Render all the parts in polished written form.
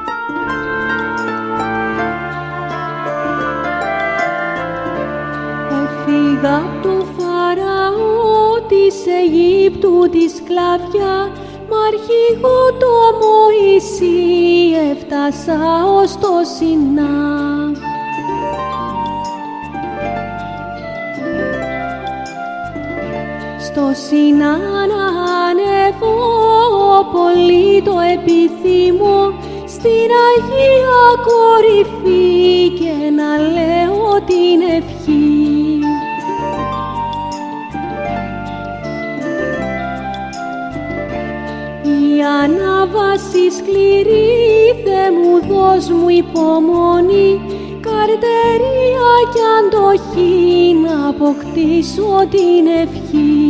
Έφυγα απ' το Φαραώ της Αιγύπτου τη σκλαβιά, μ' αρχηγό το Μωυσή έφτασα ως το Σινά. Στο Σινά να ανεβώ, πολύ το επιθυμώ, στην Αγία κορυφή και να λέω την ευχή. Η ανάβαση σκληρή, Θεέ μου δώσ' μου υπομονή, καρτερία κι αντοχή να αποκτήσω την ευχή.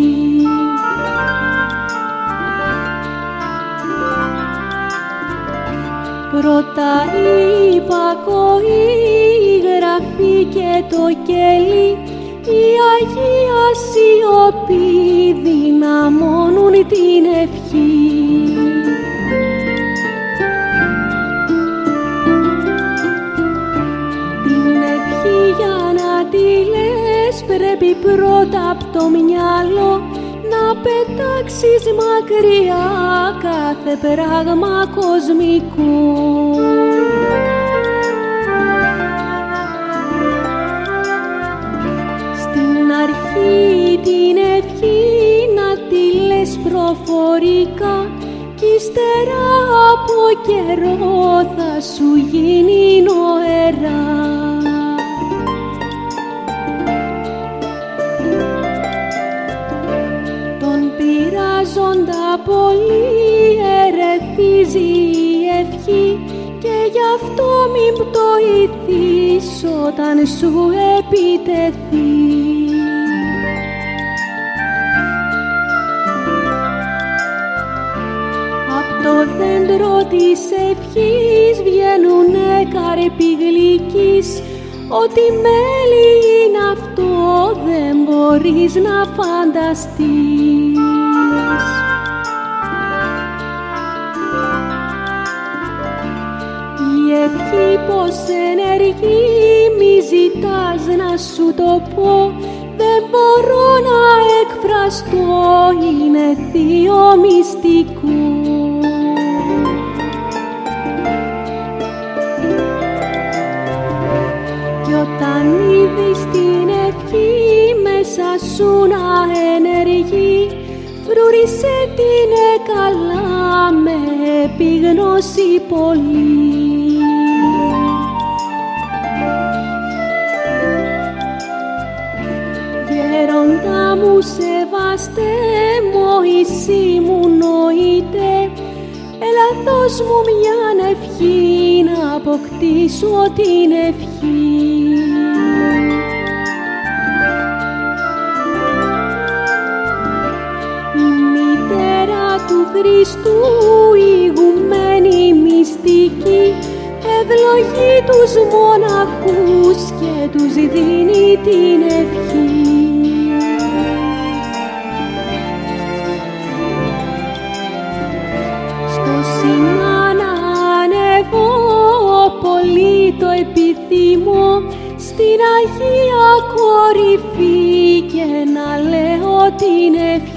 Πρώτα η υπακοή, η γραφή και το κέλι, η Αγία σιωπή δυναμώνουν την ευχή. Την ευχή για να τη λες πρέπει πρώτα απ' το μυαλό να πετάξεις μακριά κάθε πράγμα κοσμικό. Στην αρχή την ευχή να τη λες προφορικά κι ύστερα από καιρό θα σου γίνει νοερά. Πολύ ερεθίζει η ευχή και γι' αυτό μην πτωηθείς όταν σου επιτεθεί. Απ' το δέντρο της ευχής βγαίνουνε καρποί γλυκείς, ό,τι μέλι είναι αυτό δεν μπορείς να φανταστείς. Η ευχή πως ενεργεί, μη ζητάς να σου το πω, δεν μπορώ να εκφραστώ, είναι θείο μυστικό. Κι όταν είδεις την ευχή μέσα σου να ενεργεί, φρούρισε την καλά με επίγνωση πολύ. Γέροντα μου σεβάστε, Μωυσή μου νοείτε, έλα δώσ' μου μιαν ευχή να αποκτήσω την ευχή. Η μητέρα του Χριστού, ηγουμένη μυστική, ευλογεί τους μοναχούς και τους δίνει την ευχή. Στο Σινά να ανεβώ, πολύ το επιθυμώ, στην Αγία κορυφή και να λέω την ευχή.